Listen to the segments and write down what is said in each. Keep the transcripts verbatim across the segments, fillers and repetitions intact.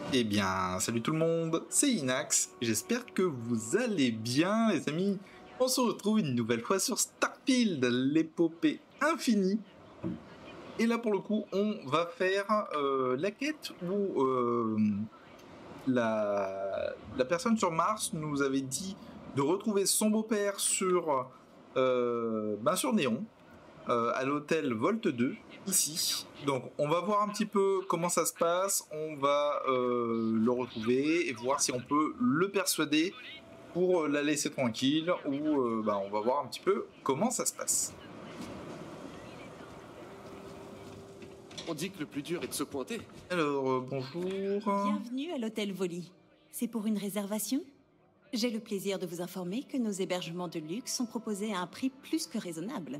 Eh bien, salut tout le monde, c'est Inax, j'espère que vous allez bien les amis. On se retrouve une nouvelle fois sur Starfield, l'épopée infinie. Et là pour le coup, on va faire euh, la quête où euh, la, la personne sur Mars nous avait dit de retrouver son beau-père sur, euh, ben sur Néon, euh, à l'hôtel Volt deux, ici. Donc on va voir un petit peu comment ça se passe, on va euh, le retrouver et voir si on peut le persuader pour la laisser tranquille ou euh, bah, on va voir un petit peu comment ça se passe. On dit que le plus dur est de se pointer. Alors, euh, bonjour. Bienvenue à l'hôtel Voli. C'est pour une réservation? J'ai le plaisir de vous informer que nos hébergements de luxe sont proposés à un prix plus que raisonnable.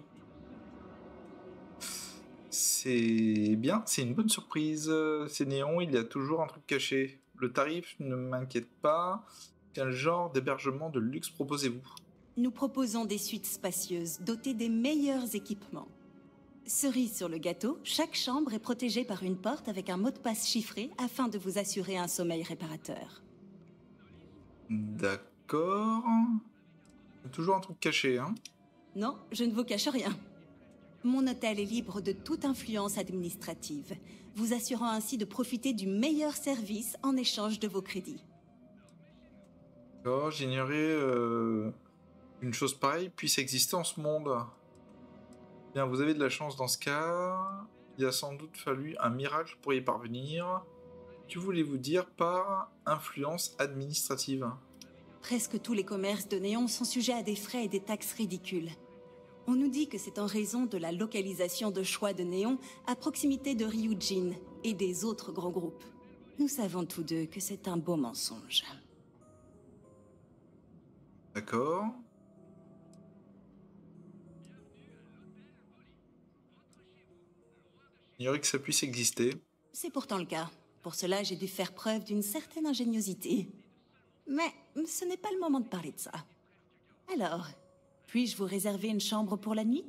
C'est bien, c'est une bonne surprise. C'est Néon, il y a toujours un truc caché. Le tarif ne m'inquiète pas. Quel genre d'hébergement de luxe proposez-vous? Nous proposons des suites spacieuses, dotées des meilleurs équipements. Cerise sur le gâteau, chaque chambre est protégée par une porte avec un mot de passe chiffré afin de vous assurer un sommeil réparateur. D'accord. Toujours un truc caché, hein? Non, je ne vous cache rien. Mon hôtel est libre de toute influence administrative, vous assurant ainsi de profiter du meilleur service en échange de vos crédits. D'accord, j'ignorais euh, une chose pareille puisse exister en ce monde. Bien, vous avez de la chance dans ce cas. Il a sans doute fallu un miracle pour y parvenir. Que voulez-vous dire par influence administrative? Presque tous les commerces de Néon sont sujets à des frais et des taxes ridicules. On nous dit que c'est en raison de la localisation de choix de Néon à proximité de Ryujin et des autres grands groupes. Nous savons tous deux que c'est un beau mensonge. D'accord. J'ignorais que ça puisse exister. C'est pourtant le cas. Pour cela, j'ai dû faire preuve d'une certaine ingéniosité. Mais ce n'est pas le moment de parler de ça. Alors, puis-je vous réserver une chambre pour la nuit?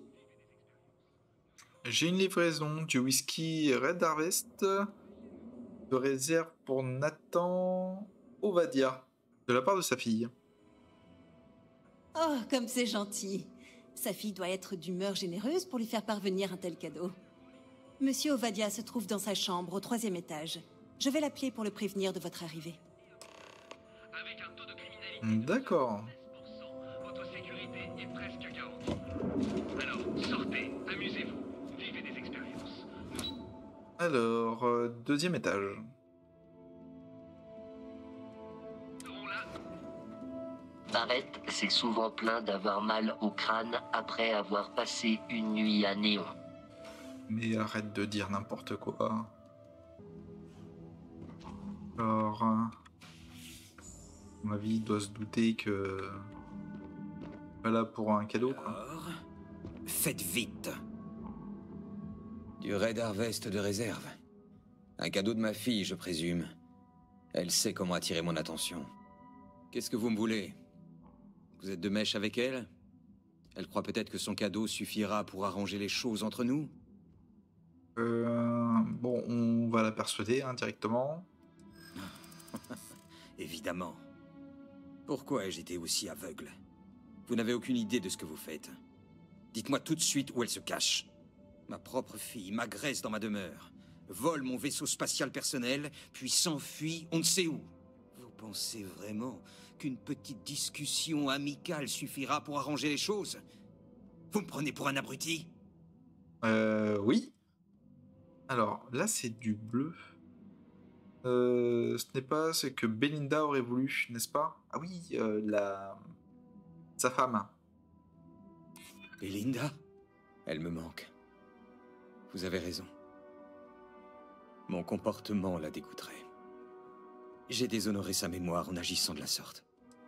J'ai une livraison du whisky Red Harvest de réserve pour Nathan Ovadia, de la part de sa fille. Oh, comme c'est gentil. Sa fille doit être d'humeur généreuse pour lui faire parvenir un tel cadeau. Monsieur Ovadia se trouve dans sa chambre au troisième étage. Je vais l'appeler pour le prévenir de votre arrivée. Avec un taux de criminalité D'accord. Votre sécurité est presque garantie. Alors, sortez, amusez-vous, vivez des expériences. Alors, euh, deuxième étage. Barrett, c'est souvent plaint d'avoir mal au crâne après avoir passé une nuit à Néon. Mais arrête de dire n'importe quoi. Alors, à mon avis, il doit se douter que... Pas là pour un cadeau, quoi. Alors, faites vite. Du Red Harvest de réserve. Un cadeau de ma fille, je présume. Elle sait comment attirer mon attention. Qu'est-ce que vous me voulez? Vous êtes de mèche avec elle? Elle croit peut-être que son cadeau suffira pour arranger les choses entre nous? Euh, bon, on va la persuader hein, directement. Évidemment. Pourquoi ai-je été aussi aveugle? Vous n'avez aucune idée de ce que vous faites. Dites-moi tout de suite où elle se cache. Ma propre fille m'agresse dans ma demeure, vole mon vaisseau spatial personnel, puis s'enfuit on ne sait où. Vous pensez vraiment qu'une petite discussion amicale suffira pour arranger les choses? Vous me prenez pour un abruti? Euh, oui. Alors, là, c'est du bleu. Euh, ce n'est pas ce que Belinda aurait voulu, n'est-ce pas? Ah oui, euh, la... sa femme. Belinda? Elle me manque. Vous avez raison. Mon comportement la dégoûterait. J'ai déshonoré sa mémoire en agissant de la sorte.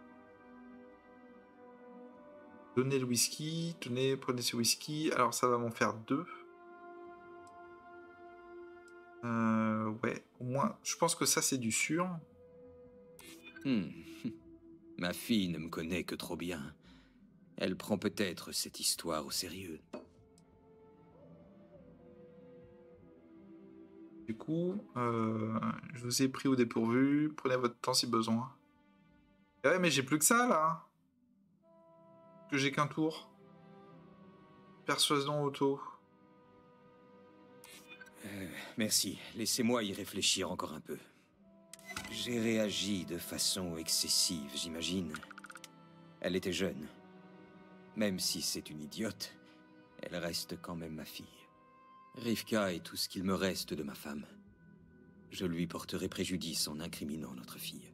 Donnez le whisky, tenez, prenez ce whisky. Alors, ça va m'en faire deux. Euh, ouais, au moins, je pense que ça, c'est du sûr. Hmm. Ma fille ne me connaît que trop bien. Elle prend peut-être cette histoire au sérieux. Du coup, euh, je vous ai pris au dépourvu. Prenez votre temps si besoin. Ouais, mais j'ai plus que ça, là. Que j'ai qu'un tour. Persuasion auto. Euh, merci. Laissez-moi y réfléchir encore un peu. J'ai réagi de façon excessive, j'imagine. Elle était jeune. Même si c'est une idiote, elle reste quand même ma fille. Rivka est tout ce qu'il me reste de ma femme. Je lui porterai préjudice en incriminant notre fille.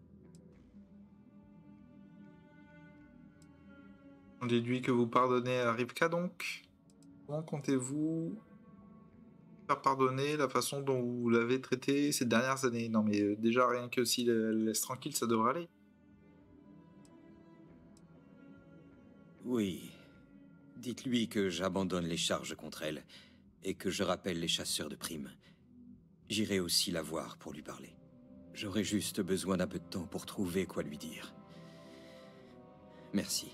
On déduit que vous pardonnez à Rivka, donc. Comment comptez-vous faire pardonner la façon dont vous l'avez traité ces dernières années? Non, mais euh, déjà, rien que s'il la laisse tranquille, ça devrait aller. Oui. Dites-lui que j'abandonne les charges contre elle et que je rappelle les chasseurs de primes. J'irai aussi la voir pour lui parler. J'aurai juste besoin d'un peu de temps pour trouver quoi lui dire. Merci.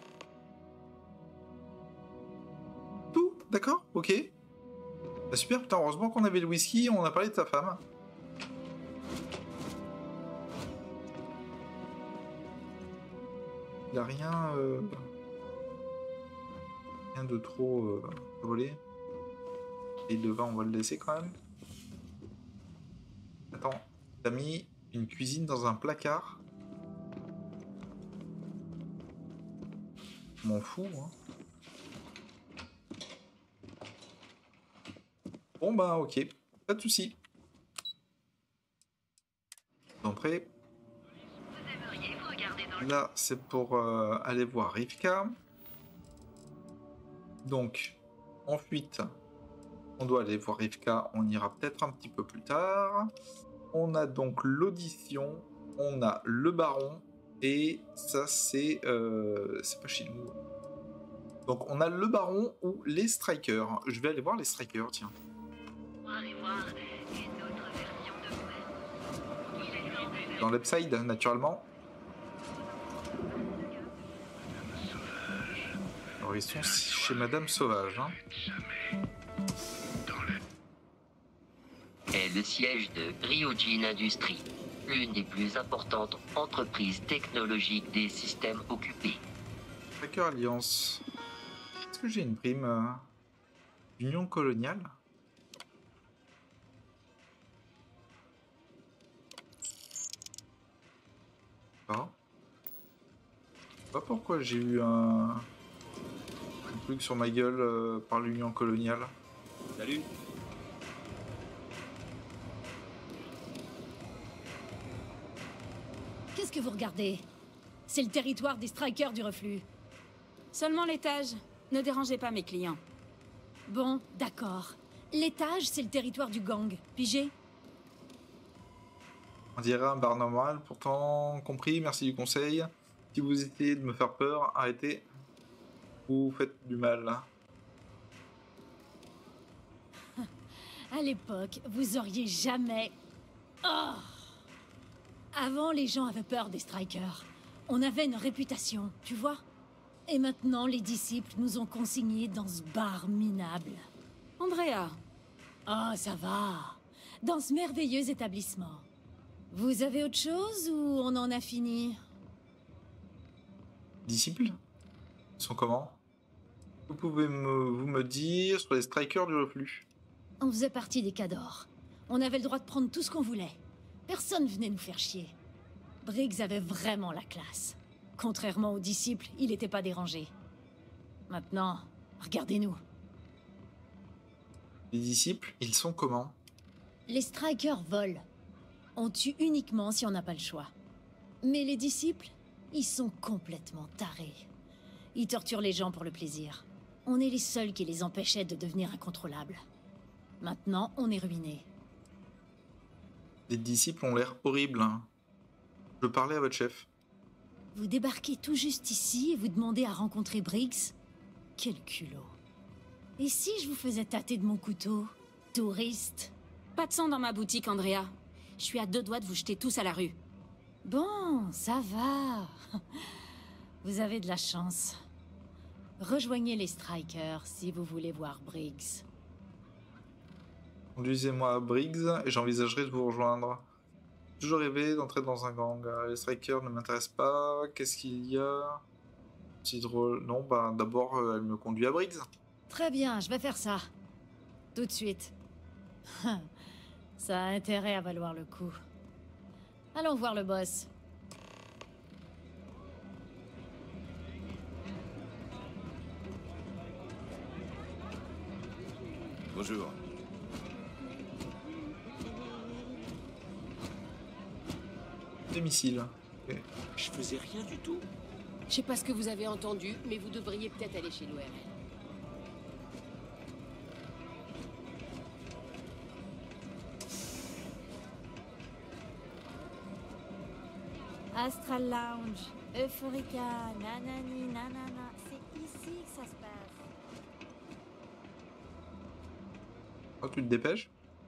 Tout, d'accord, ok. Bah super, putain, heureusement qu'on avait le whisky, on a parlé de sa femme. Il a rien... Euh... Rien de trop euh, volé. Et le vin, on va le laisser quand même. Attends, t'as mis une cuisine dans un placard. Je m'en fous, hein. Bon bah ok, pas de soucis. D'entrée. Là, c'est pour euh, aller voir Rivka. Donc, en fuite, on doit aller voir Rivka. On ira peut-être un petit peu plus tard. On a donc l'audition. On a le baron. Et ça, c'est... Euh, c'est pas chez nous. Donc, on a le baron ou les strikers. Je vais aller voir les strikers, tiens. Dans l'Upside, naturellement. Alors, ils sont chez Madame Sauvage. Hein. Est le siège de Ryujin Industries, l'une des plus importantes entreprises technologiques des systèmes occupés. Tracker Alliance. Est-ce que j'ai une prime euh, Union coloniale? Pas. Je sais pas pourquoi j'ai eu un... un truc sur ma gueule euh, par l'Union coloniale. Salut. Qu'est-ce que vous regardez? C'est le territoire des strikers du reflux. Seulement l'étage. Ne dérangez pas mes clients. Bon, d'accord. L'étage, c'est le territoire du gang. Pigé? On dirait un bar normal, pourtant compris, merci du conseil. Si vous essayez de me faire peur, arrêtez. Vous faites du mal. À l'époque, vous auriez jamais... Oh! Avant, les gens avaient peur des strikers. On avait une réputation, tu vois? Et maintenant, les disciples nous ont consignés dans ce bar minable. Andrea. Oh, ça va. Dans ce merveilleux établissement. Vous avez autre chose ou on en a fini? Disciples? Ils sont comment? Vous pouvez me, vous me dire sur les strikers du reflux? On faisait partie des Cadors. On avait le droit de prendre tout ce qu'on voulait. Personne venait nous faire chier. Briggs avait vraiment la classe. Contrairement aux disciples, il n'était pas dérangé. Maintenant, regardez-nous. Les disciples, ils sont comment? Les strikers volent. On tue uniquement si on n'a pas le choix. Mais les disciples, ils sont complètement tarés. Ils torturent les gens pour le plaisir. On est les seuls qui les empêchaient de devenir incontrôlables. Maintenant, on est ruinés. Les disciples ont l'air horribles. Hein. Je parlais à votre chef. Vous débarquez tout juste ici et vous demandez à rencontrer Briggs? Quel culot. Et si je vous faisais tâter de mon couteau? Touriste? Pas de sang dans ma boutique, Andrea. Je suis à deux doigts de vous jeter tous à la rue. Bon, ça va. Vous avez de la chance. Rejoignez les strikers si vous voulez voir Briggs. Conduisez-moi à Briggs et j'envisagerai de vous rejoindre. J'ai toujours rêvé d'entrer dans un gang. Les strikers ne m'intéressent pas. Qu'est-ce qu'il y a? Petit drôle. Non, bah d'abord, euh, elle me conduit à Briggs. Très bien, je vais faire ça. Tout de suite. Ça a intérêt à valoir le coup. Allons voir le boss. Bonjour. Domicile. Okay. Je faisais rien du tout. Je sais pas ce que vous avez entendu, mais vous devriez peut-être aller chez l'O R L. Astral Lounge, Euphorica, nanani, nanana. C'est ici que ça se passe. Oh, tu te dépêches?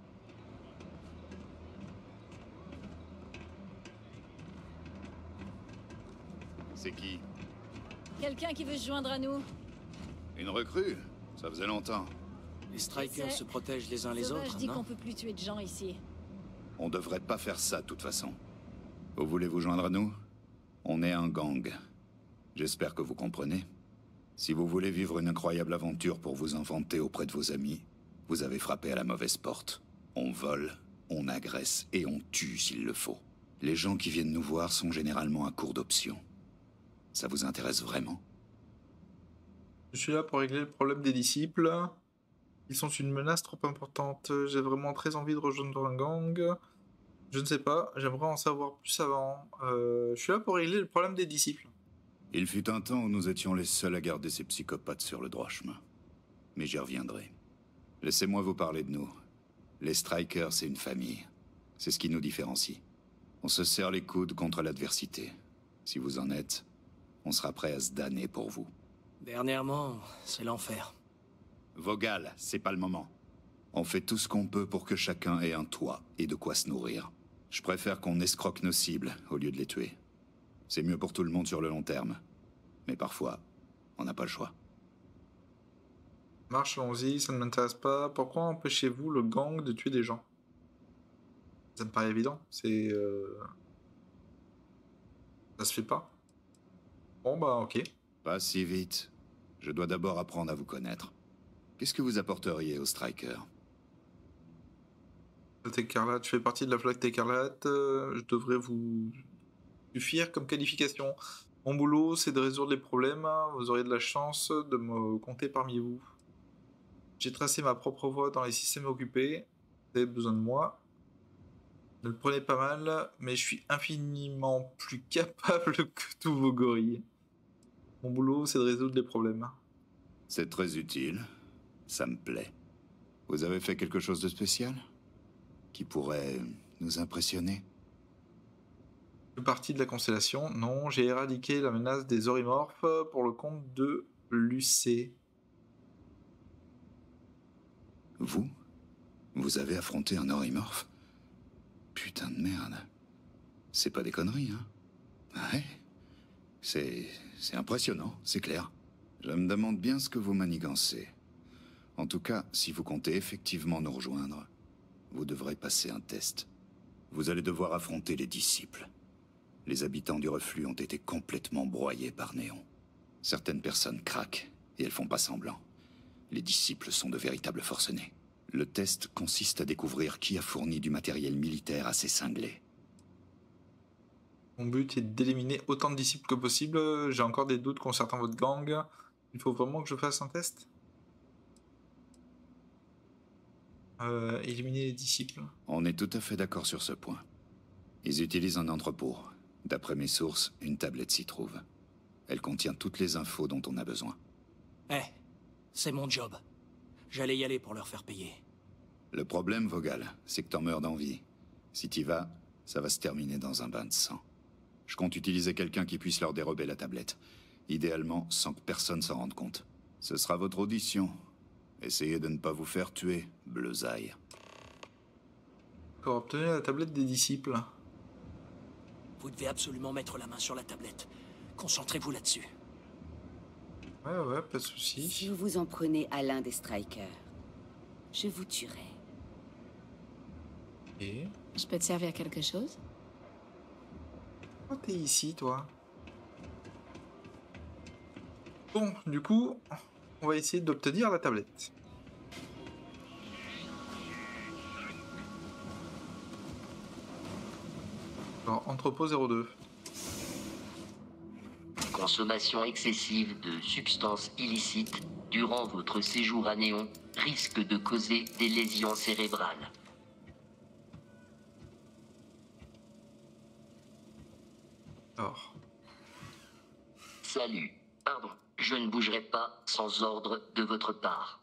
C'est qui? Quelqu'un qui veut se joindre à nous? Une recrue? Ça faisait longtemps. Les strikers se protègent les uns les Sauvage autres, dit non? qu'on peut plus tuer de gens ici. On devrait pas faire ça de toute façon. Vous voulez vous joindre à nous? On est un gang. J'espère que vous comprenez. Si vous voulez vivre une incroyable aventure pour vous enfanter auprès de vos amis, vous avez frappé à la mauvaise porte. On vole, on agresse et on tue s'il le faut. Les gens qui viennent nous voir sont généralement à court d'options. Ça vous intéresse vraiment? Je suis là pour régler le problème des disciples. Ils sont une menace trop importante. J'ai vraiment très envie de rejoindre un gang. Je ne sais pas, j'aimerais en savoir plus avant. Euh, je suis là pour régler le problème des disciples. Il fut un temps où nous étions les seuls à garder ces psychopathes sur le droit chemin. Mais j'y reviendrai. Laissez-moi vous parler de nous. Les Strikers, c'est une famille. C'est ce qui nous différencie. On se serre les coudes contre l'adversité. Si vous en êtes, on sera prêt à se damner pour vous. Dernièrement, c'est l'enfer. Vogal, c'est pas le moment. On fait tout ce qu'on peut pour que chacun ait un toit et de quoi se nourrir. Je préfère qu'on escroque nos cibles au lieu de les tuer. C'est mieux pour tout le monde sur le long terme. Mais parfois, on n'a pas le choix. Marche, allons-y, ça ne m'intéresse pas. Pourquoi empêchez-vous le gang de tuer des gens? Ça me paraît évident, c'est... Euh... Ça se fait pas. Bon bah ok. Pas si vite. Je dois d'abord apprendre à vous connaître. Qu'est-ce que vous apporteriez aux Strikers? Flotte écarlate, je fais partie de la flotte écarlate. Euh, je devrais vous suffire comme qualification. Mon boulot, c'est de résoudre les problèmes. Vous aurez de la chance de me compter parmi vous. J'ai tracé ma propre voie dans les systèmes occupés. Vous avez besoin de moi. Ne le prenez pas mal, mais je suis infiniment plus capable que tous vos gorilles. Mon boulot, c'est de résoudre les problèmes. C'est très utile. Ça me plaît. Vous avez fait quelque chose de spécial? Qui pourrait nous impressionner? Je fais partie de la constellation. Non, j'ai éradiqué la menace des Orimorphes pour le compte de Lucé. Vous? Vous avez affronté un Orimorphe? Putain de merde. C'est pas des conneries, hein? Ouais. C'est... c'est impressionnant, c'est clair. Je me demande bien ce que vous manigancez. En tout cas, si vous comptez effectivement nous rejoindre, vous devrez passer un test. Vous allez devoir affronter les disciples. Les habitants du reflux ont été complètement broyés par Néon. Certaines personnes craquent, et elles font pas semblant. Les disciples sont de véritables forcenés. Le test consiste à découvrir qui a fourni du matériel militaire assez cinglé. Mon but est d'éliminer autant de disciples que possible. J'ai encore des doutes concernant votre gang. Il faut vraiment que je fasse un test? Euh, éliminer les disciples. On est tout à fait d'accord sur ce point. Ils utilisent un entrepôt. D'après mes sources, une tablette s'y trouve. Elle contient toutes les infos dont on a besoin. Eh, c'est mon job. J'allais y aller pour leur faire payer. Le problème, Vogal, c'est que t'en meurs d'envie. Si t'y vas, ça va se terminer dans un bain de sang. Je compte utiliser quelqu'un qui puisse leur dérober la tablette. Idéalement, sans que personne s'en rende compte. Ce sera votre audition. Essayez de ne pas vous faire tuer, bleusaille. Pour obtenir la tablette des disciples. Vous devez absolument mettre la main sur la tablette. Concentrez-vous là-dessus. Ouais, ouais, pas de soucis. Si vous vous en prenez à l'un des Strikers, je vous tuerai. Et Je peux te servir quelque chose? oh, t'es ici, toi. Bon, du coup, on va essayer d'obtenir la tablette. Alors, entrepôt zéro deux. Consommation excessive de substances illicites durant votre séjour à Néon risque de causer des lésions cérébrales. Alors. Salut. Pardon. Je ne bougerai pas sans ordre de votre part.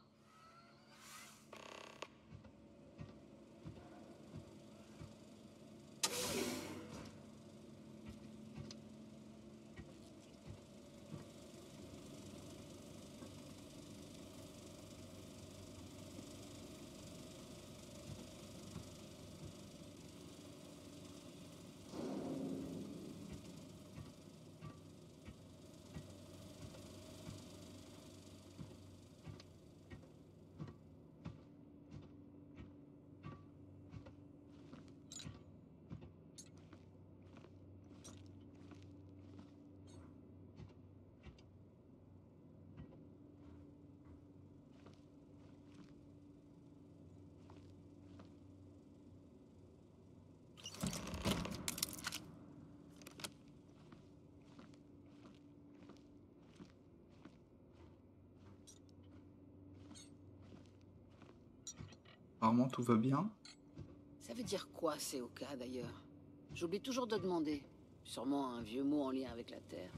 Apparemment, tout va bien. Ça veut dire quoi, C O K, d'ailleurs? J'oublie toujours de demander. Sûrement un vieux mot en lien avec la Terre.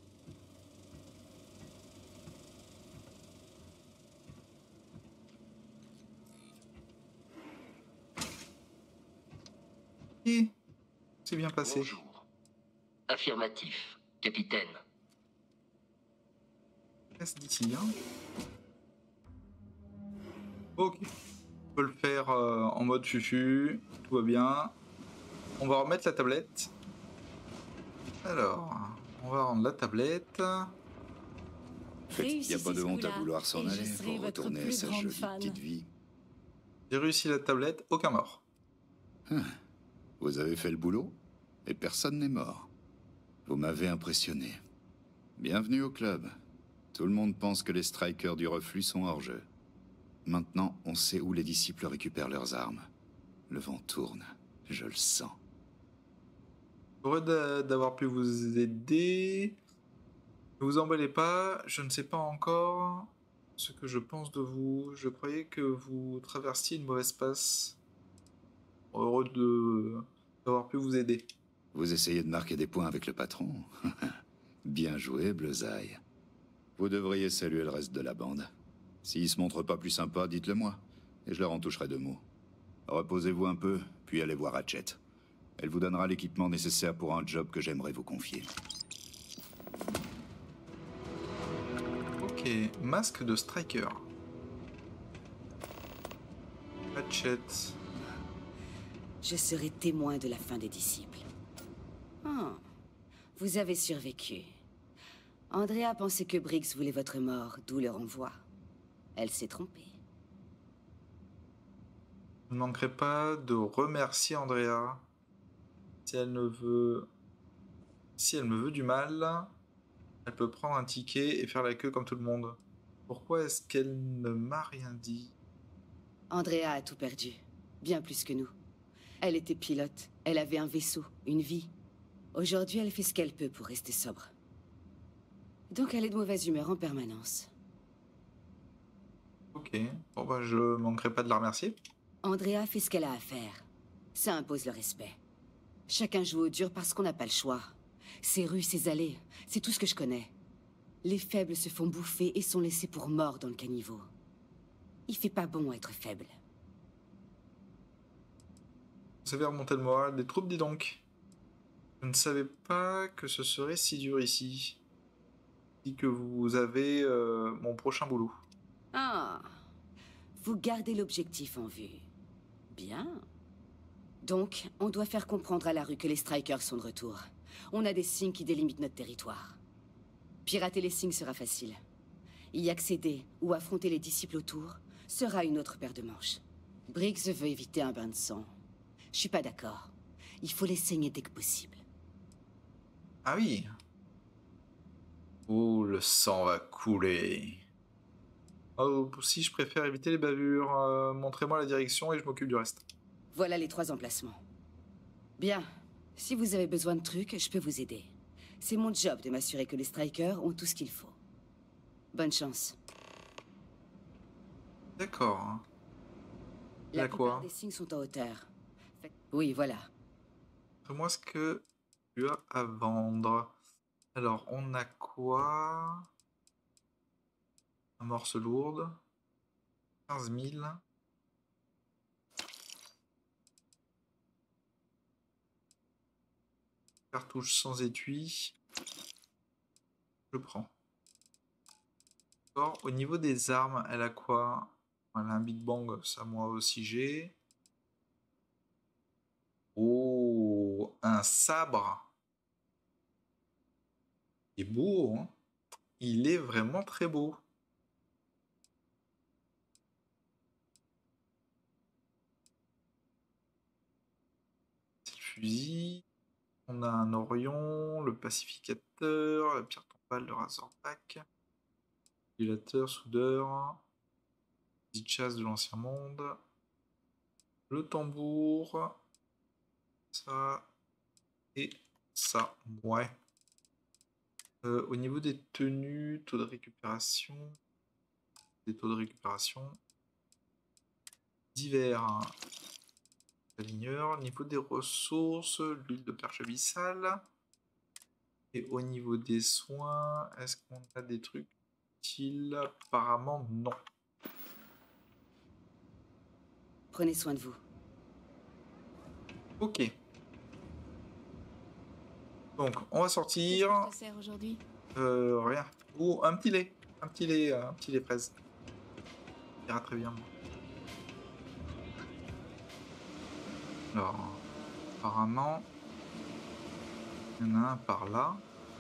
Et c'est bien passé. Bonjour. Affirmatif, capitaine. Reste d'ici, hein. Ok. On peut le faire euh, en mode fufu. Tout va bien. On va remettre la tablette. Alors, on va rendre la tablette. Il n'y a pas de honte à vouloir s'en aller pour retourner à sa jolie petite vie. J'ai réussi la tablette, aucun mort. Ah, vous avez fait le boulot et personne n'est mort. Vous m'avez impressionné. Bienvenue au club. Tout le monde pense que les strikers du reflux sont hors jeu. Maintenant, on sait où les disciples récupèrent leurs armes. Le vent tourne, je le sens. Heureux d'avoir pu vous aider. Ne vous emballez pas, je ne sais pas encore ce que je pense de vous. Je croyais que vous traversiez une mauvaise passe. Heureux de d'avoir pu vous aider. Vous essayez de marquer des points avec le patron? Bien joué, Bleuzaï. Vous devriez saluer le reste de la bande. S'ils se montrent pas plus sympas, dites-le moi, et je leur en toucherai deux mots. Reposez-vous un peu, puis allez voir Hatchet. Elle vous donnera l'équipement nécessaire pour un job que j'aimerais vous confier. Ok, masque de striker. Hatchet. Je serai témoin de la fin des disciples. Oh, vous avez survécu. Andrea pensait que Briggs voulait votre mort, d'où le renvoi. Elle s'est trompée. Je ne manquerai pas de remercier Andrea. Si elle ne veut... Si elle me veut du mal, elle peut prendre un ticket et faire la queue comme tout le monde. Pourquoi est-ce qu'elle ne m'a rien dit? Andrea a tout perdu. Bien plus que nous. Elle était pilote. Elle avait un vaisseau, une vie. Aujourd'hui, elle fait ce qu'elle peut pour rester sobre. Donc elle est de mauvaise humeur en permanence. Ok, bon bah je manquerai pas de la remercier. Andrea fait ce qu'elle a à faire. Ça impose le respect. Chacun joue au dur parce qu'on n'a pas le choix. Ces rues, ces allées, c'est tout ce que je connais. Les faibles se font bouffer et sont laissés pour morts dans le caniveau. Il fait pas bon être faible. Vous avez remonté le moral des troupes, dis donc. Je ne savais pas que ce serait si dur ici. Dis que vous avez euh, mon prochain boulot. Ah, vous gardez l'objectif en vue. Bien. Donc, on doit faire comprendre à la rue que les strikers sont de retour. On a des signes qui délimitent notre territoire. Pirater les signes sera facile. Y accéder ou affronter les disciples autour sera une autre paire de manches. Briggs veut éviter un bain de sang. Je suis pas d'accord. Il faut les saigner dès que possible. Ah oui. Oh, le sang va couler. Oh, si je préfère éviter les bavures, euh, montrez-moi la direction et je m'occupe du reste. Voilà les trois emplacements. Bien. Si vous avez besoin de trucs, je peux vous aider. C'est mon job de m'assurer que les strikers ont tout ce qu'il faut. Bonne chance. D'accord. La à plupart quoi des signes sont en hauteur. Fait- Oui, voilà. Montre-moi ce que tu as à vendre. Alors, on a quoi? Amorce lourde. quinze mille. Cartouche sans étui. Je prends. D'accord. Au niveau des armes, elle a quoi? Elle a un Big Bang, ça moi aussi j'ai. Oh, un sabre. Il est beau, hein? Il est vraiment très beau. C'est le fusil. On a un Orion, le pacificateur, la pierre tombale, le Razorback, ventilateur, soudeur, petite chasse de l'ancien monde, le tambour, ça et ça. Ouais. Euh, au niveau des tenues, taux de récupération, des taux de récupération divers. Hein. Aligneur, niveau des ressources, l'huile de perche abyssale. Et au niveau des soins, est-ce qu'on a des trucs utiles? Apparemment non. Prenez soin de vous. Ok. Donc on va sortir. Qu'est-ce que je te sers aujourd'hui? Euh, rien. Ou un petit lait. Un petit lait, un petit lait fraise. Ça ira très bien. Alors, apparemment, il y en a un par là.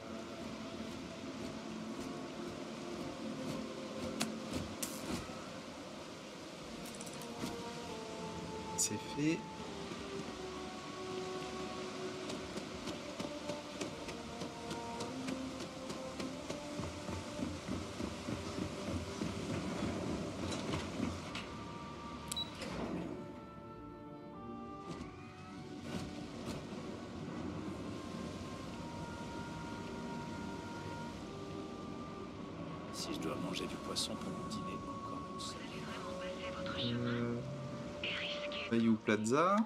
C'est fait. Si je dois manger du poisson pour mon dîner, on commence. Euh... Bayou Plaza.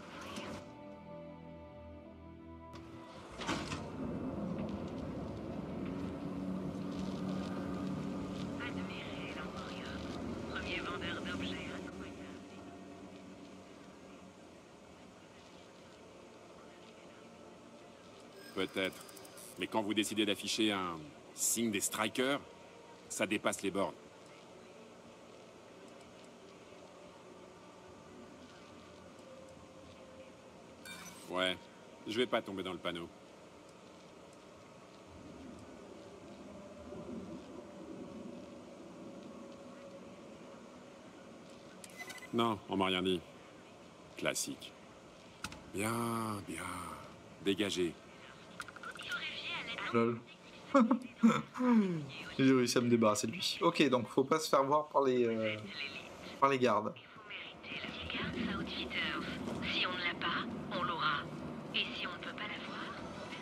Peut-être. Mais quand vous décidez d'afficher un signe des strikers, ça dépasse les bornes. Ouais, je vais pas tomber dans le panneau. Non, on m'a rien dit. Classique. Bien, bien. Dégagez. Lol. J'ai réussi à me débarrasser de lui. Ok, donc faut pas se faire voir par les, euh, par les gardes. Si on ne l'a pas, on l'aura. Et si on ne peut pas l'avoir,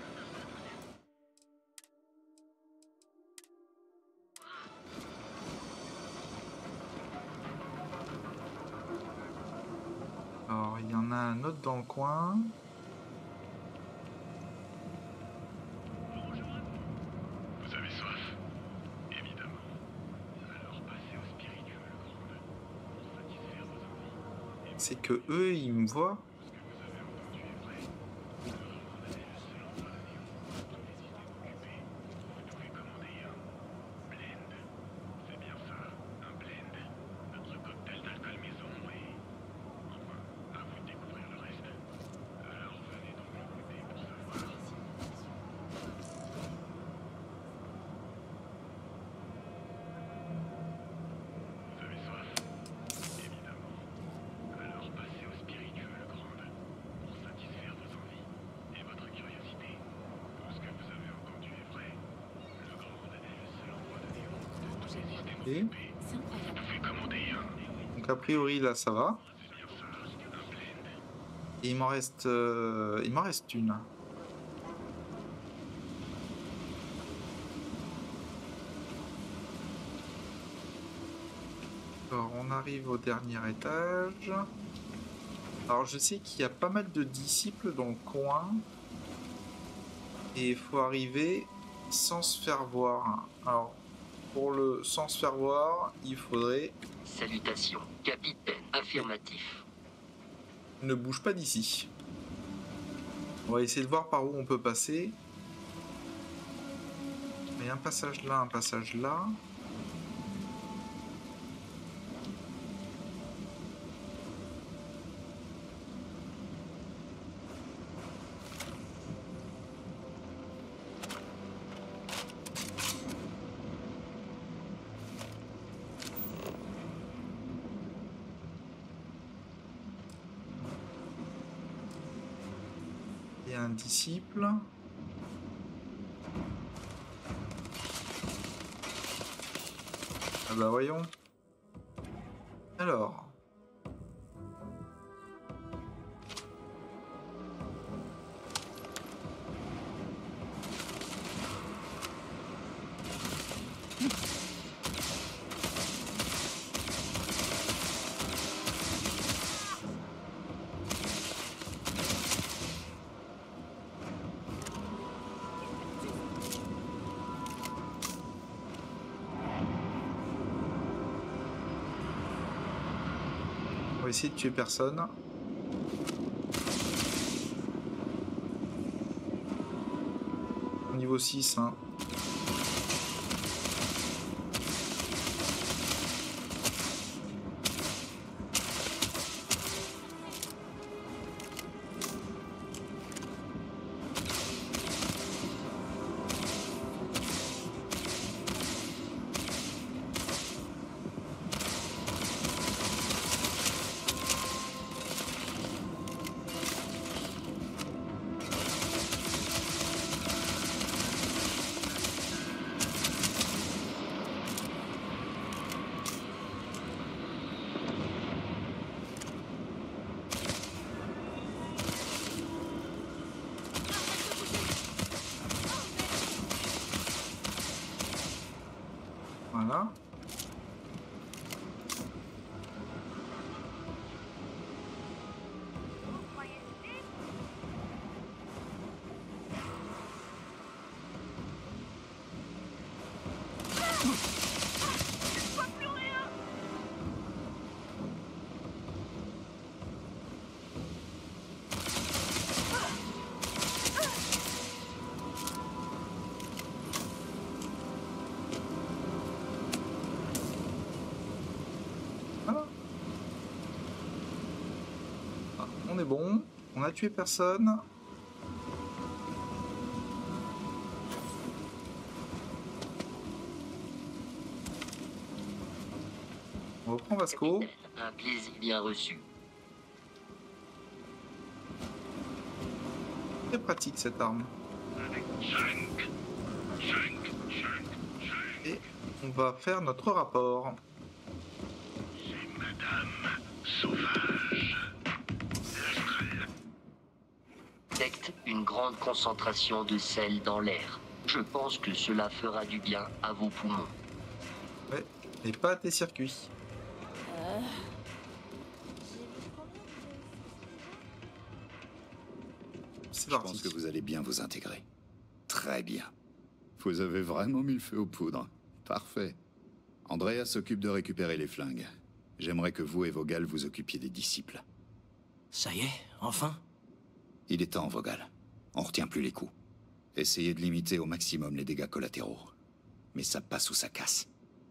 Alors, il y en a un autre dans le coin. vous avez soif. Évidemment. Alors passez au spiritueux, le grand pour satisfaire vos envies. C'est que eux, ils me voient. Évidemment. Alors passez au spiritueux, le grand Et... donc a priori là ça va. Et il m'en reste, euh, il m'en reste une. Alors on arrive au dernier étage. Alors je sais qu'il y a pas mal de disciples dans le coin. Et il faut arriver sans se faire voir. Alors pour le sans se faire voir, il faudrait... Salutations, capitaine. Affirmatif. Ne bouge pas d'ici. On va essayer de voir par où on peut passer. Il y a un passage là, un passage là. Il y a un disciple. Ah bah voyons. Alors. On va essayer de tuer personne. Niveau six, hein. Voilà. On est bon, on a tué personne. On reprend Vasco. Un plaisir bien reçu. Très pratique cette arme. Et on va faire notre rapport. Madame Sauvage. Detecte une grande concentration de sel dans l'air. Je pense que cela fera du bien à vos poumons. Ouais, et pas à tes circuits. Euh... Je pense que vous allez bien vous intégrer. Très bien. Vous avez vraiment mis le feu aux poudres. Parfait. Andrea s'occupe de récupérer les flingues. J'aimerais que vous et Vogel vous occupiez des disciples. Ça y est, enfin? Il est temps, Vogel. On retient plus les coups. Essayez de limiter au maximum les dégâts collatéraux. Mais ça passe ou ça casse.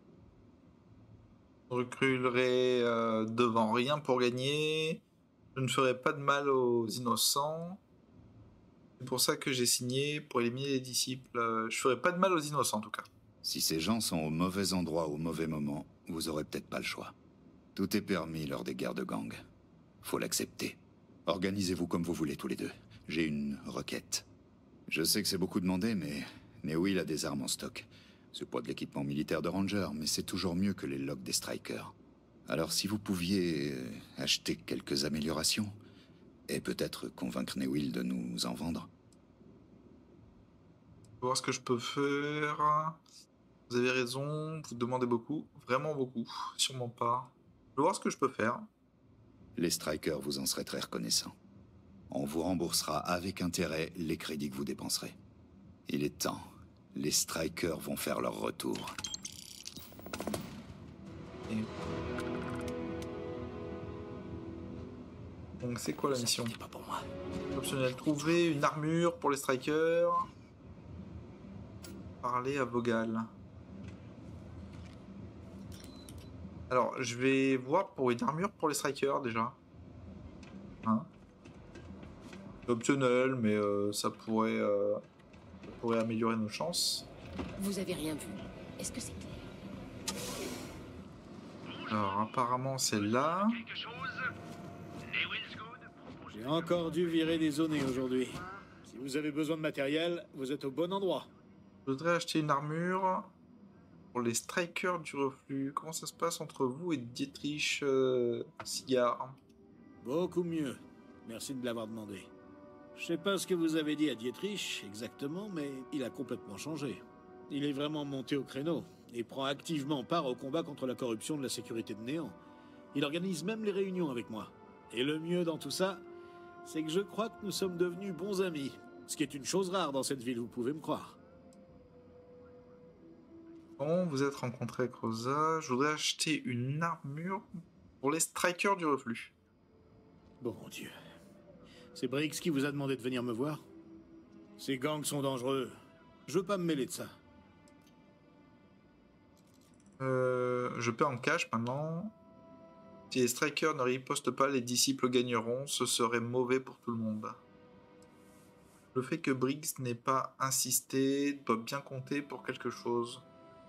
Je reculerai euh, devant rien pour gagner. Je ne ferai pas de mal aux innocents. C'est pour ça que j'ai signé pour éliminer les disciples. Je ferai pas de mal aux innocents en tout cas. Si ces gens sont au mauvais endroit au mauvais moment, vous aurez peut-être pas le choix. Tout est permis lors des guerres de gang. Faut l'accepter. Organisez-vous comme vous voulez tous les deux. J'ai une requête. Je sais que c'est beaucoup demandé, mais Néo il a des armes en stock. C'est pas de l'équipement militaire de Ranger, mais c'est toujours mieux que les logs des Strikers. Alors si vous pouviez euh, acheter quelques améliorations, et peut-être convaincre Newill de nous en vendre. Je vais voir ce que je peux faire. Vous avez raison, vous demandez beaucoup, vraiment beaucoup, sûrement pas. Je vais voir ce que je peux faire. Les Strikers vous en seraient très reconnaissants. On vous remboursera avec intérêt les crédits que vous dépenserez. Il est temps. Les Strikers vont faire leur retour. Et... Donc c'est quoi la mission? Pas pour moi. Optionnel, trouver une armure pour les Strikers. Parler à Vogel. Alors, je vais voir pour une armure pour les Strikers déjà. Hein, optionnel, mais euh, ça pourrait, euh, ça pourrait améliorer nos chances. Vous avez rien vu. Est-ce que c'est clair? Alors, apparemment, c'est là. J'ai encore dû virer des zones aujourd'hui. Si vous avez besoin de matériel, vous êtes au bon endroit. Je voudrais acheter une armure pour les Strikers du reflux. Comment ça se passe entre vous et Dietrich euh, Cigare? Beaucoup mieux. Merci de me l'avoir demandé. Je sais pas ce que vous avez dit à Dietrich exactement, mais il a complètement changé. Il est vraiment monté au créneau et prend activement part au combat contre la corruption de la sécurité de Néant. Il organise même les réunions avec moi. Et le mieux dans tout ça, c'est que je crois que nous sommes devenus bons amis. Ce qui est une chose rare dans cette ville, vous pouvez me croire. Bon, vous êtes rencontré avec Rosa. Je voudrais acheter une armure pour les Strikers du reflux. Bon Dieu. C'est Briggs qui vous a demandé de venir me voir? Ces gangs sont dangereux. Je veux pas me mêler de ça. Euh, je paie en cash maintenant. Si les Strikers ne ripostent pas, les disciples gagneront. Ce serait mauvais pour tout le monde. Le fait que Briggs n'ait pas insisté doit bien compter pour quelque chose.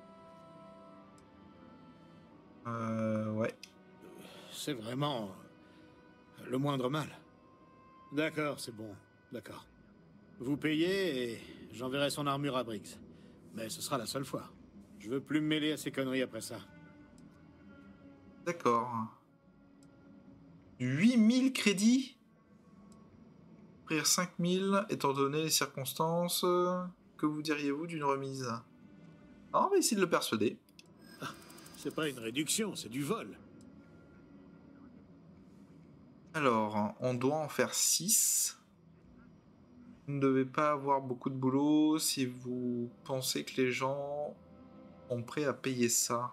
Euh, ouais. C'est vraiment le moindre mal. D'accord, c'est bon. D'accord. Vous payez et j'enverrai son armure à Briggs. Mais ce sera la seule fois. Je veux plus me mêler à ces conneries après ça. D'accord. huit mille crédits? Offrir cinq mille, étant donné les circonstances. Que vous diriez-vous d'une remise? Alors, on va essayer de le persuader. Ah, c'est pas une réduction, c'est du vol. Alors, on doit en faire six. Vous ne devez pas avoir beaucoup de boulot si vous pensez que les gens sont prêts à payer ça.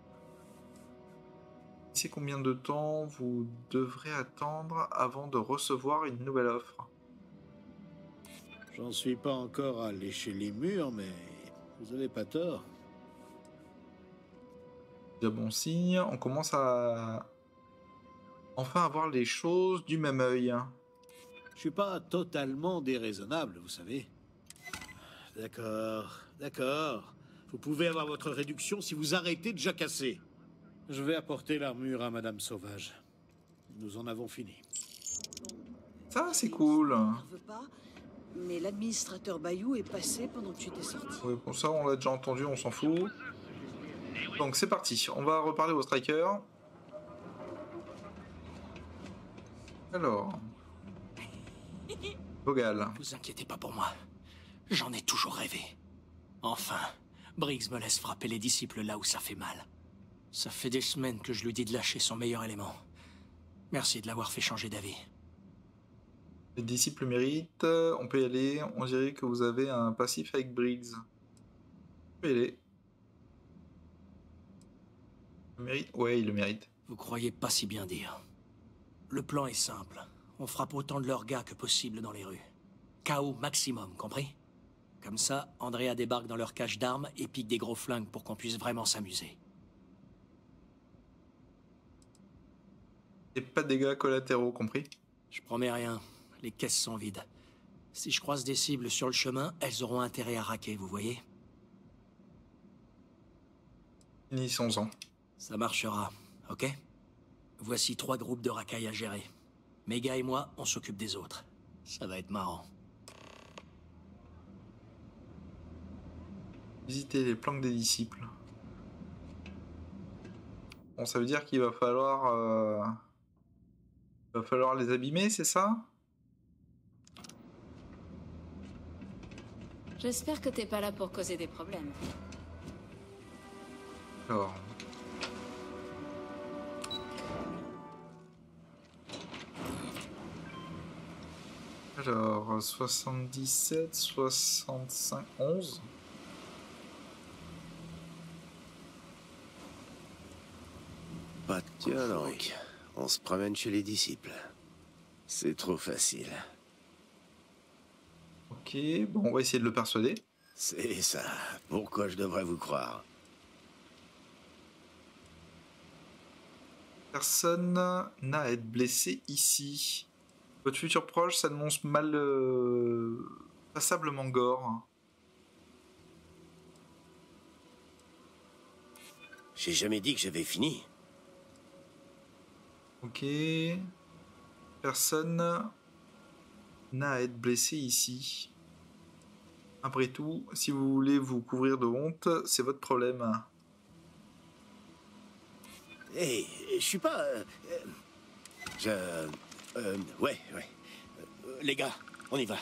C'est combien de temps vous devrez attendre avant de recevoir une nouvelle offre? J'en suis pas encore à lécher les murs, mais vous avez pas tort. De bon signe, on commence à enfin avoir les choses du même œil. Je suis pas totalement déraisonnable, vous savez. D'accord, d'accord. Vous pouvez avoir votre réduction si vous arrêtez de jacasser. Je vais apporter l'armure à Madame Sauvage. Nous en avons fini. Ça, c'est cool. Mais l'administrateur Bayou est passé pendant que tu étais sorti. Oui, pour ça, on l'a déjà entendu, on s'en fout. Donc, c'est parti. On va reparler aux Strikers. Alors... Vogel. Vous inquiétez pas pour moi. J'en ai toujours rêvé. Enfin, Briggs me laisse frapper les disciples là où ça fait mal. Ça fait des semaines que je lui dis de lâcher son meilleur élément. Merci de l'avoir fait changer d'avis. Les disciples méritent. On peut y aller. On dirait que vous avez un passif avec Briggs. On peut y aller. Il mérite. Ouais, il le mérite. Vous croyez pas si bien dire. Le plan est simple. On frappe autant de leurs gars que possible dans les rues. K O maximum, compris? Comme ça, Andrea débarque dans leur cache d'armes et pique des gros flingues pour qu'on puisse vraiment s'amuser. Et pas de dégâts collatéraux, compris? Je promets rien. Les caisses sont vides. Si je croise des cibles sur le chemin, elles auront intérêt à raquer, vous voyez? Finissons-en. Ça marchera, ok? Voici trois groupes de racailles à gérer. Mes gars et moi, on s'occupe des autres. Ça va être marrant. Visiter les planques des disciples. Bon, ça veut dire qu'il va falloir... Euh... Il va falloir les abîmer, c'est ça? J'espère que t'es pas là pour causer des problèmes. Alors... Alors, soixante-dix-sept, soixante-cinq, onze. Pas de Tiens donc, on se promène chez les disciples. C'est trop facile. Ok, bon, on va essayer de le persuader. C'est ça. Pourquoi je devrais vous croire? Personne n'a à être blessé ici. Votre futur proche s'annonce mal... Euh, passablement gore. J'ai jamais dit que j'avais fini. Ok. Personne n'a à être blessé ici. Après tout, si vous voulez vous couvrir de honte, c'est votre problème. Hé, hey, je suis pas... Euh, je... Euh, ouais, ouais. Euh, les gars, on y va.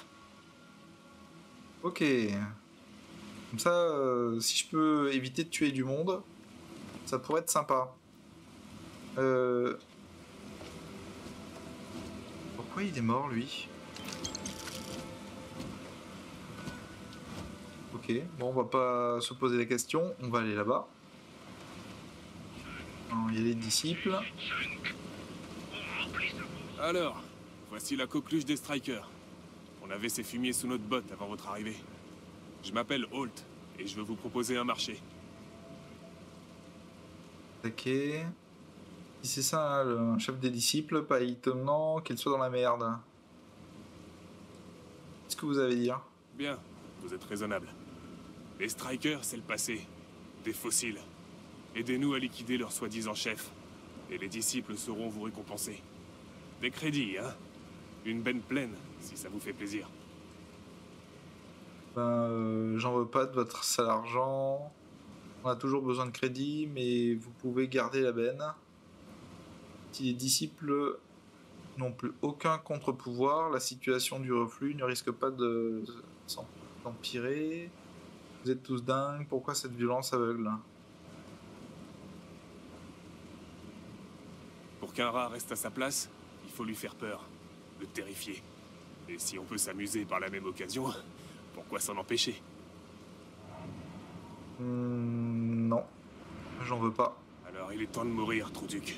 Ok. Comme ça, euh, si je peux éviter de tuer du monde, ça pourrait être sympa. Euh... Pourquoi il est mort, lui? Ok, bon, on va pas se poser la question, on va aller là-bas. Il y a les disciples. Alors, voici la coqueluche des Strikers. On avait ces fumiers sous notre botte avant votre arrivée. Je m'appelle Holt, et je veux vous proposer un marché. Ok. Si c'est ça, hein, le chef des disciples, pas étonnant qu'il soit dans la merde. Qu'est-ce que vous avez à dire? Bien, vous êtes raisonnable. Les Strikers, c'est le passé. Des fossiles. Aidez-nous à liquider leur soi-disant chef. Et les disciples sauront vous récompenser. Des crédits, hein? Une benne pleine, si ça vous fait plaisir. Ben, euh, j'en veux pas de votre sale argent. On a toujours besoin de crédit, mais vous pouvez garder la benne. Si les disciples n'ont plus aucun contre-pouvoir, la situation du reflux ne risque pas de s'empirer. Vous êtes tous dingues, pourquoi cette violence aveugle? Pour qu'un rat reste à sa place, il faut lui faire peur, le terrifier. Et si on peut s'amuser par la même occasion, pourquoi s'en empêcher? Mmh, non, j'en veux pas. Alors il est temps de mourir, Trouduc.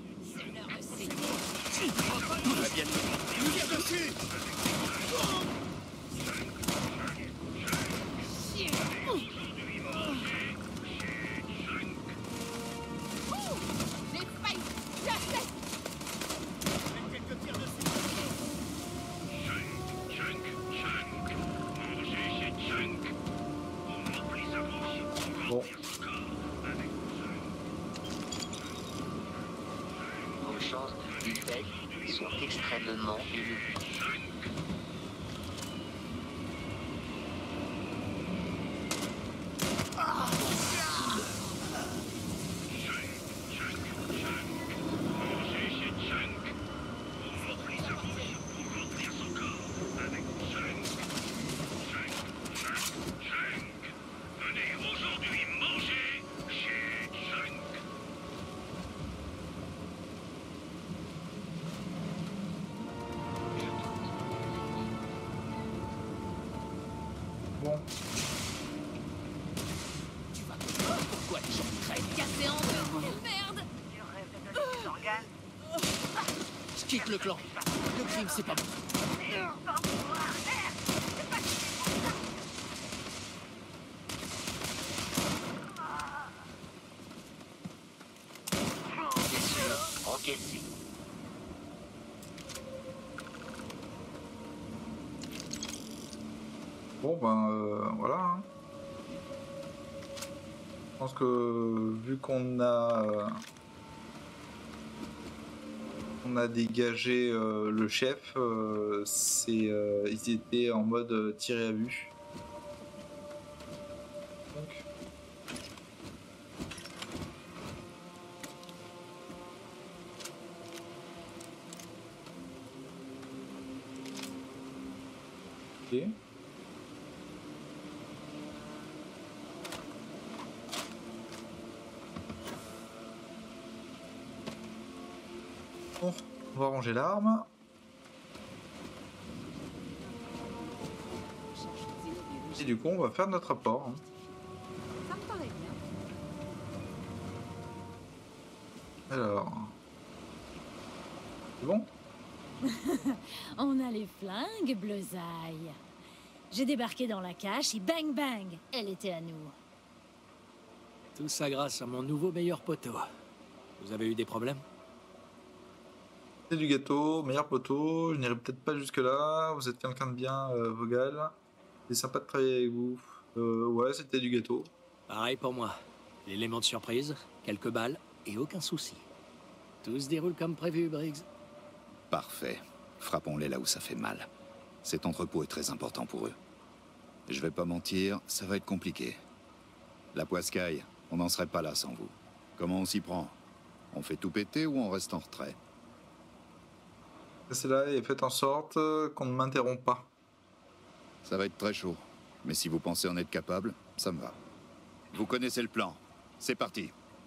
Bon. Vos chances de défaite sont extrêmement élevées. Bon. Pourquoi les gens crèvent? Cassé en deux. Merde. Je quitte le clan. Le crime, c'est pas bon. Encaissé. Bon ben euh, voilà. Hein. Je pense que vu qu'on a euh, on a dégagé euh, le chef, euh, c'est euh, ils étaient en mode euh, tiré à vue. Donc. Ok. Bon, on va ranger l'arme. Et du coup, on va faire notre rapport. Hein. Ça me paraît bien. Alors. C'est bon? On a les flingues, Bleusaille. J'ai débarqué dans la cache et bang bang, elle était à nous. Tout ça grâce à mon nouveau meilleur poteau. Vous avez eu des problèmes? C'est du gâteau, meilleur poteau. Je n'irai peut-être pas jusque là. Vous êtes quelqu'un de bien, euh, Vogel. C'est sympa de travailler avec vous. Euh, ouais, c'était du gâteau. Pareil pour moi. L'élément de surprise, quelques balles et aucun souci. Tout se déroule comme prévu, Briggs. Parfait. Frappons-les là où ça fait mal. Cet entrepôt est très important pour eux. Je vais pas mentir, ça va être compliqué. La poiscaille, on n'en serait pas là sans vous. Comment on s'y prend? On fait tout péter ou on reste en retrait? C'est là et faites en sorte qu'on ne m'interrompt pas. Ça va être très chaud. Mais si vous pensez en être capable, ça me va. Vous connaissez le plan. C'est parti.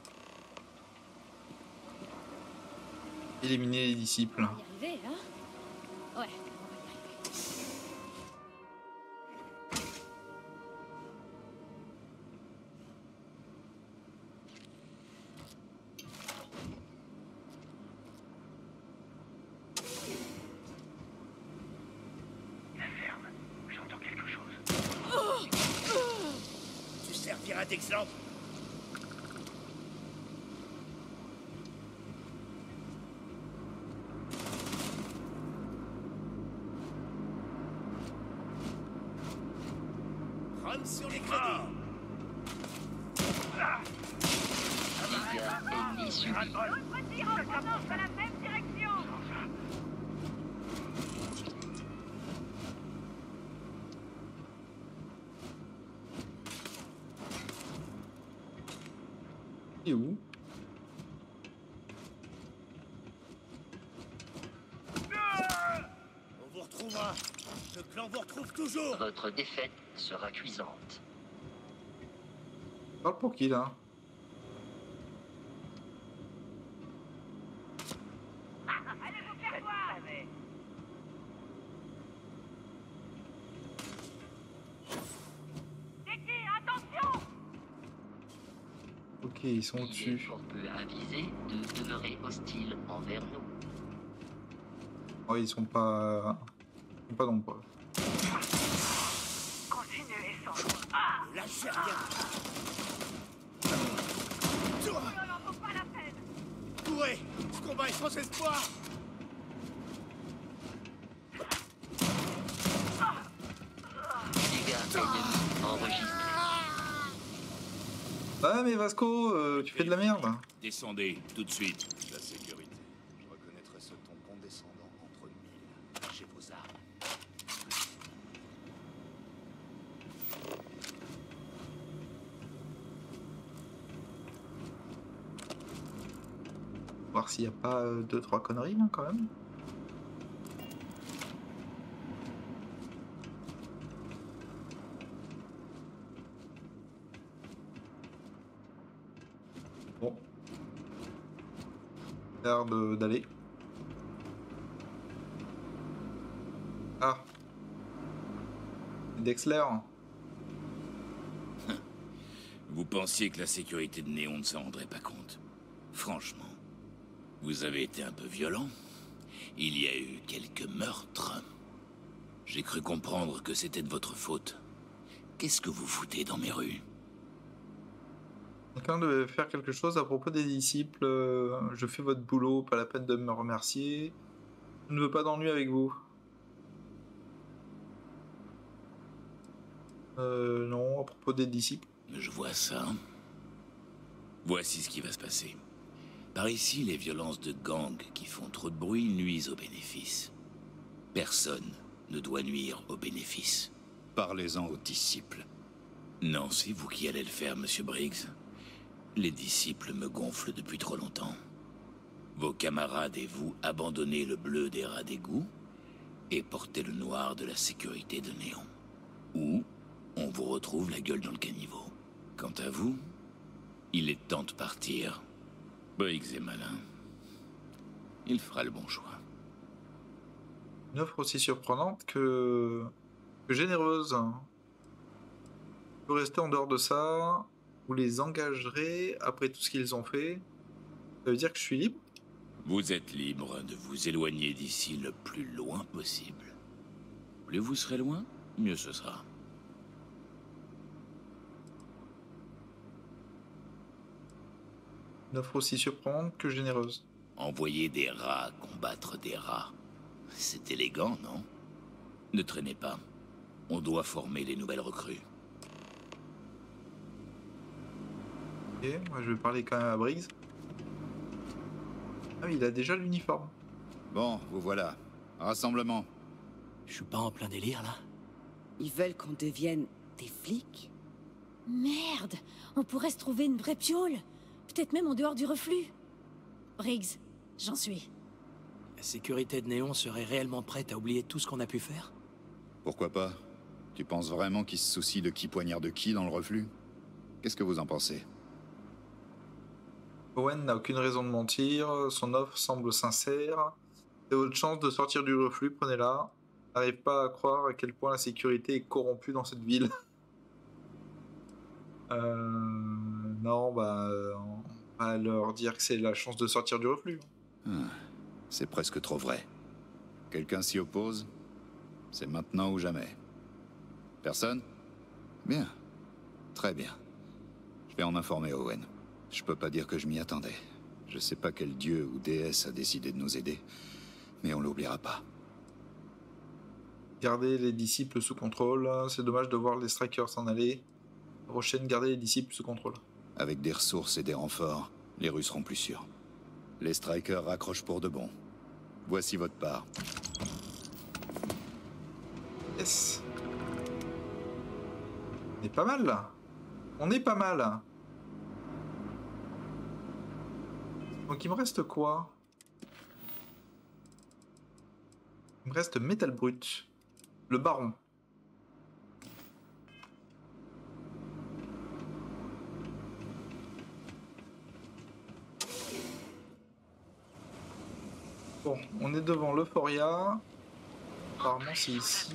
Éliminer les disciples. On va y arriver, hein? Ouais. d'exemple. Run sur les crédits. Dégâts ennemis subis. Retire en provenance dans la même direction. Et où? On vous retrouvera. Le clan vous retrouve toujours. Votre défaite sera cuisante. Parle pour qui là? Allez vous faire voir. C'est qui? Attention! Ok, ils sont au-dessus. Pour peu aviser de demeurer hostile envers nous. Oh, ils sont pas... Ils sont pas nombreux. Continuez sans moi. Ah! Lâchez rien. Oh là là, vaut pas la peine. Courez. Ce combat est sans espoir. Dégâts ennemis enregistrés. Ah mais Vasco, euh, tu fais de la merde. Descendez, tout de suite. La sécurité. Je reconnaîtrai ce ton condescendant entre mille. Lâchez vos armes. Voir s'il n'y a pas euh, deux trois conneries là quand même. Bon. L'air de- d'aller. Ah. Dexler. Vous pensiez que la sécurité de Néon ne s'en rendrait pas compte? Franchement, vous avez été un peu violent. Il y a eu quelques meurtres. J'ai cru comprendre que c'était de votre faute. Qu'est-ce que vous foutez dans mes rues? Quelqu'un devait faire quelque chose à propos des disciples. euh, Je fais votre boulot, pas la peine de me remercier. Je ne veux pas d'ennui avec vous. Euh, non, à propos des disciples. Je vois ça. Voici ce qui va se passer. Par ici, les violences de gangs qui font trop de bruit nuisent aux bénéfices. Personne ne doit nuire aux bénéfices. Parlez-en aux disciples. Non, c'est vous qui allez le faire, monsieur Briggs. Les disciples me gonflent depuis trop longtemps. Vos camarades et vous abandonnez le bleu des rats d'égout et portez le noir de la sécurité de Néon. Ou on vous retrouve la gueule dans le caniveau. Quant à vous, il est temps de partir. Briggs est malin. Il fera le bon choix. Une offre aussi surprenante que, que généreuse. Vous restez en dehors de ça. Vous les engagerez après tout ce qu'ils ont fait. Ça veut dire que je suis libre? Vous êtes libre de vous éloigner d'ici le plus loin possible. Plus vous serez loin, mieux ce sera. Une offre aussi surprenante que généreuse. Envoyer des rats combattre des rats. C'est élégant, non? Ne traînez pas. On doit former les nouvelles recrues. Ok, moi je vais parler quand même à Briggs. Ah oui, il a déjà l'uniforme. Bon, vous voilà. Rassemblement. Je suis pas en plein délire, là. Ils veulent qu'on devienne des flics? Merde! On pourrait se trouver une vraie piole. Peut-être même en dehors du reflux. Briggs, j'en suis. La sécurité de Néon serait réellement prête à oublier tout ce qu'on a pu faire? Pourquoi pas? Tu penses vraiment qu'ils se soucient de qui poignarde qui dans le reflux? Qu'est-ce que vous en pensez? Owen n'a aucune raison de mentir, son offre semble sincère. C'est votre chance de sortir du reflux, prenez-la. N'arrive pas à croire à quel point la sécurité est corrompue dans cette ville. euh... Non, bah... on va leur dire que c'est la chance de sortir du reflux. Ah, c'est presque trop vrai. Quelqu'un s'y oppose? C'est maintenant ou jamais. Personne? Bien. Très bien. Je vais en informer Owen. Je peux pas dire que je m'y attendais. Je sais pas quel dieu ou déesse a décidé de nous aider, mais on l'oubliera pas. Gardez les disciples sous contrôle. C'est dommage de voir les strikers s'en aller. La prochaine, gardez les disciples sous contrôle. Avec des ressources et des renforts, les Russes seront plus sûrs. Les strikers raccrochent pour de bon. Voici votre part. Yes. On est pas mal là. On est pas mal. Donc il me reste quoi? Il me reste Métal Brut. Le Baron. Bon, on est devant l'Euphoria. Apparemment c'est ici.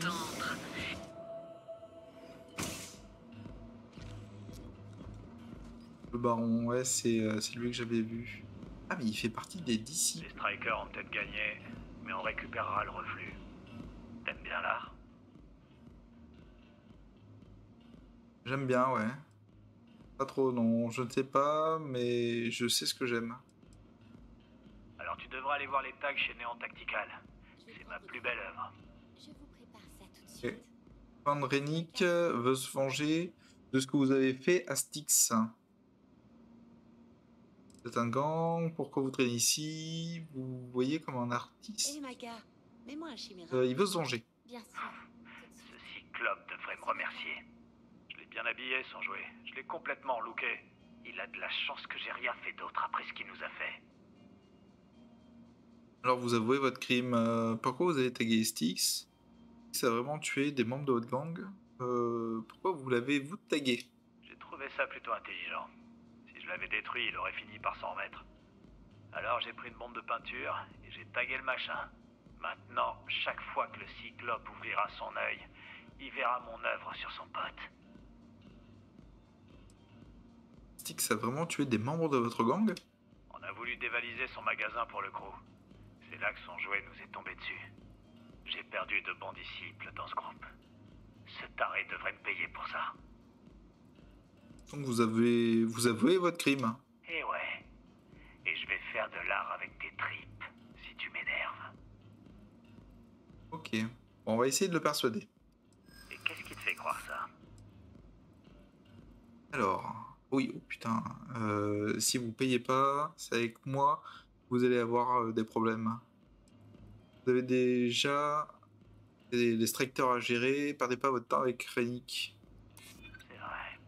Le Baron, ouais, c'est euh, lui que j'avais vu. Ah mais il fait partie des D C. Les strikers ont peut-être gagné, mais on récupérera le reflux. T'aimes bien l'art? J'aime bien, ouais. Pas trop, non. Je ne sais pas, mais je sais ce que j'aime. Alors tu devras aller voir les tags chez Néon Tactical. C'est ma plus belle œuvre. Je vous prépare ça tout de suite. Okay. Van Renick veut se venger de ce que vous avez fait à Styx. C'est un gang, pourquoi vous traînez ici? Vous voyez comme un artiste. Hé, Maga, mets-moi un chimère. Euh, il veut se venger. Bien sûr. Ce cyclope devrait me remercier. Je l'ai bien habillé sans jouer. Je l'ai complètement looké. Il a de la chance que j'ai rien fait d'autre après ce qu'il nous a fait. Alors vous avouez votre crime. Euh, pourquoi vous avez tagué Styx? Ça a vraiment tué des membres de votre gang. euh, Pourquoi vous l'avez vous tagué? J'ai trouvé ça plutôt intelligent. Si je l'avais détruit, il aurait fini par s'en remettre. Alors j'ai pris une bombe de peinture et j'ai tagué le machin. Maintenant, chaque fois que le cyclope ouvrira son œil, il verra mon œuvre sur son pote. Styx a vraiment tué des membres de votre gang? On a voulu dévaliser son magasin pour le crew. C'est là que son jouet nous est tombé dessus. J'ai perdu de bons disciples dans ce groupe. Ce taré devrait me payer pour ça. Donc vous avez vous avouez votre crime. Et ouais. Et je vais faire de l'art avec tes tripes, si tu m'énerves. Ok. Bon, on va essayer de le persuader. Et qu'est-ce qui te fait croire ça? Alors, oui, oh putain. Euh, si vous payez pas, c'est avec moi, vous allez avoir euh, des problèmes. Vous avez déjà des, des stricteurs à gérer, perdez pas votre temps avec Renick. C'est vrai.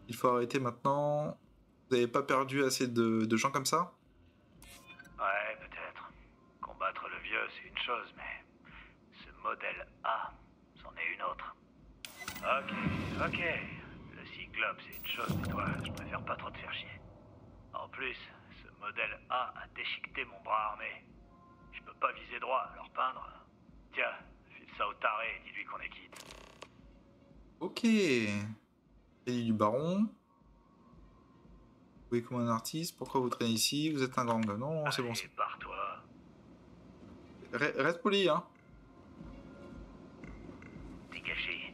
Il faut arrêter maintenant. Vous n'avez pas perdu assez de, de gens comme ça? Ouais, peut-être. Combattre le vieux, c'est une chose, mais ce modèle A, c'en est une autre. Ok, ok. Le Cyclope, c'est une chose, mais toi, je préfère pas trop te faire chier. En plus, ce modèle A a déchiqueté mon bras armé. Je peux pas viser droit, alors peindre. Tiens, file ça au taré et dis-lui qu'on est quitte. Ok. Élie du baron. Oui, comme un artiste, pourquoi vous traînez ici? Vous êtes un gang. Non, non, c'est bon. Allez, barre-toi. Re- Reste poli, hein. Dégagez.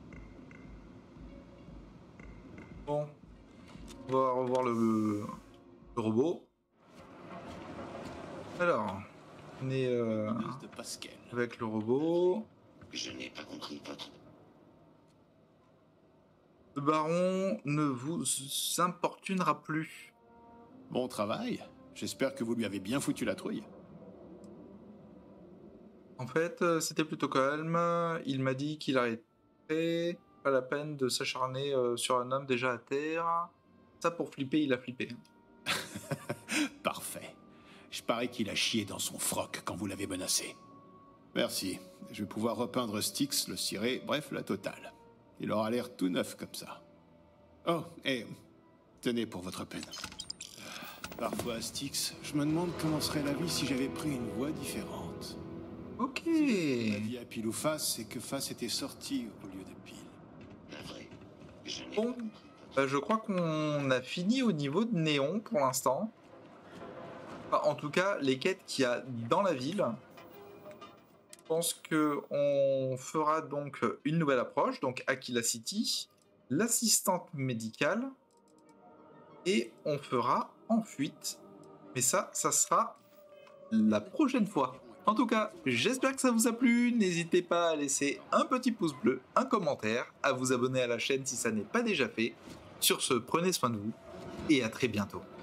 Bon. On va revoir le, le robot. Alors, on est euh, De Pascal. avec le robot. Je n'ai pas compris votre... Le baron ne vous importunera plus. Bon travail. J'espère que vous lui avez bien foutu la trouille. En fait, euh, c'était plutôt calme. Il m'a dit qu'il arrêterait. Pas la peine de s'acharner euh, sur un homme déjà à terre. Ça, pour flipper, il a flippé. Parfait. Je parie qu'il a chié dans son froc quand vous l'avez menacé. Merci. Je vais pouvoir repeindre Styx, le ciré, bref, la totale. Il aura l'air tout neuf comme ça. Oh, et tenez pour votre peine. Parfois, Styx, je me demande comment serait la vie si j'avais pris une voie différente. Ok. Si la vie à pile ou face, c'est que face était sorti au lieu de pile. Bon, bah, je crois qu'on a fini au niveau de Néon pour l'instant. Enfin, en tout cas, les quêtes qu'il y a dans la ville. Je pense qu'on fera donc une nouvelle approche, donc Aquila City, l'assistante médicale, et on fera ensuite. Mais ça, ça sera la prochaine fois. En tout cas, j'espère que ça vous a plu. N'hésitez pas à laisser un petit pouce bleu, un commentaire, à vous abonner à la chaîne si ça n'est pas déjà fait. Sur ce, prenez soin de vous et à très bientôt.